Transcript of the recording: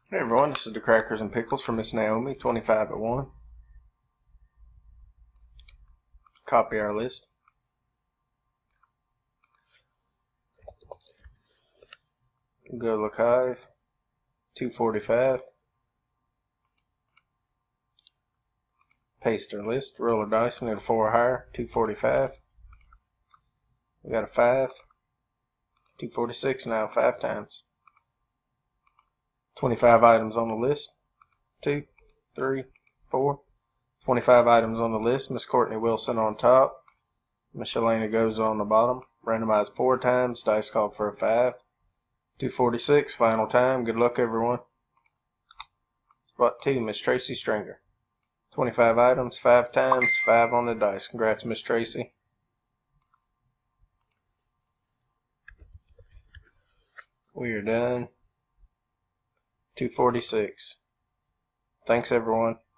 Hey everyone, this is the Crackers and Pickles from Miss Naomi, 25 at 1. Copy our list. Go to Lachive, 245. Paste our list, roll a dice and hit a 4 or higher, 245. We got a 5, 246 now 5 times. 25 items on the list, 2, 3, 4. 25 items on the list, Miss Courtney Wilson on top. Miss Shalana goes on the bottom. Randomized 4 times, dice called for a 5. 246, final time. Good luck, everyone. Spot 2, Miss Tracy Stringer. 25 items, 5 times, 5 on the dice. Congrats, Miss Tracy. We are done. 246. Thanks, everyone.